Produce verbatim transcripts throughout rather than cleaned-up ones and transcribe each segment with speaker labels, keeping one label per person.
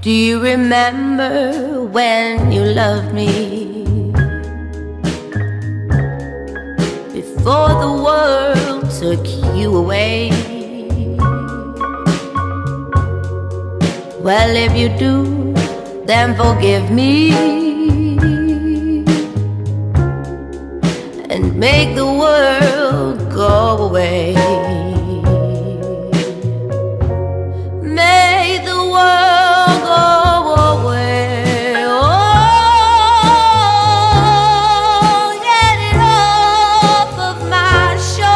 Speaker 1: Do you remember when you loved me? Before the world took you away? Well, if you do, then forgive me and make the world go away. Make the world go away. Oh, get it off of my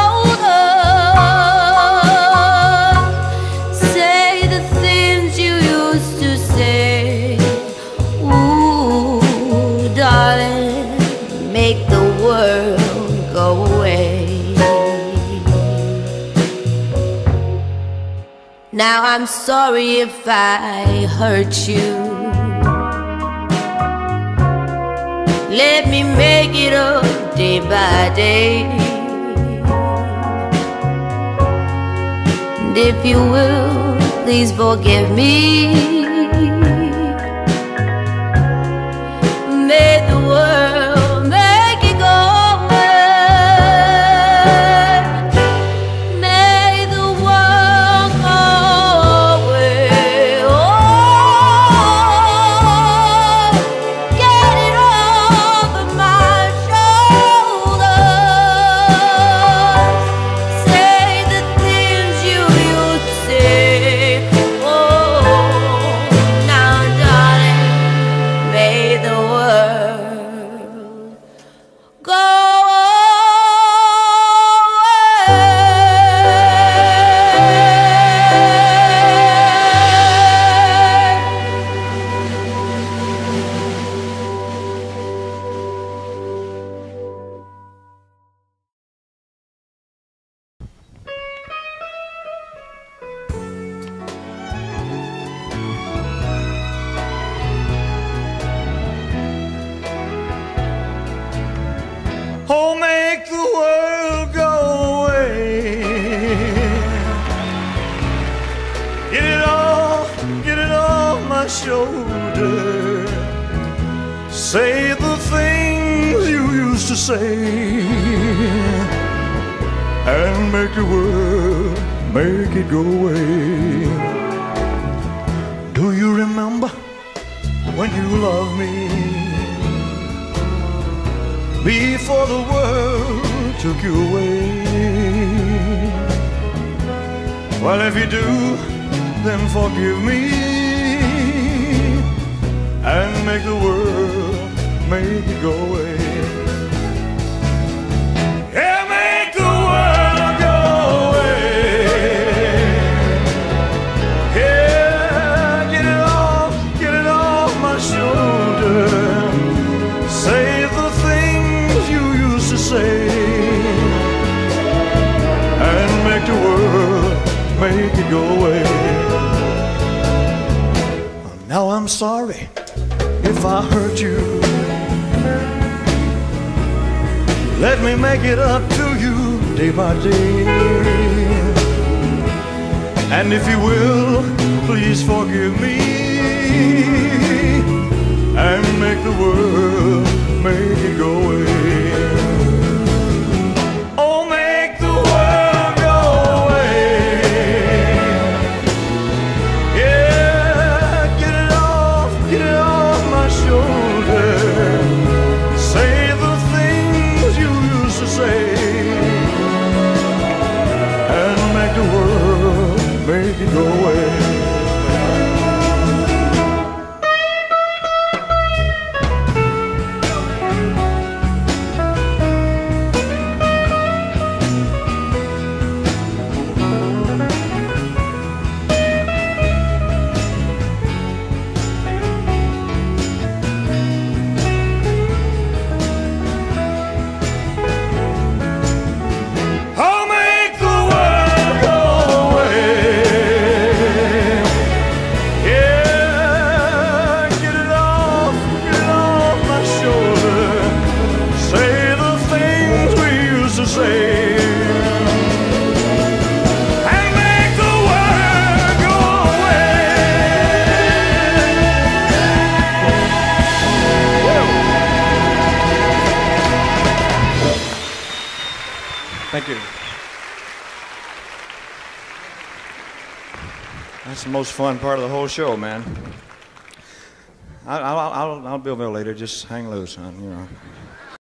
Speaker 1: shoulders. Say the things you used to say. Ooh, darling, make the world go away. Now I'm sorry if I hurt you. Let me make it up day by day. And if you will, please forgive me. May the world make it go away. May the world go away. Oh, get it off of my shoulders. Say the things you used to say. Oh, now darling, may the world go away.
Speaker 2: Oh, make the world go away. Get it off, get it off my shoulder. Say the things you used to say, and make the world, make it go away. Do you remember when you loved me? Before the world took you away? Well, if you do, then forgive me and make the world, make it go away. Yeah, make the world go away. Yeah, get it off, get it off my shoulder. Say the you used to say, and make the world, make it go away. Now I'm sorry if I hurt you. Let me make it up to you day by day. And if you will, please forgive me and make the world, make it go away. Oh, make the world go away. Yeah, get it off, get it off my shoulder. Say the things you used to say, and make the world, make it go away. I'll make the world go away. Thank you. That's the most fun part of the whole show, man. I'll, I'll, I'll, I'll be over there later. Just hang loose, son, you know.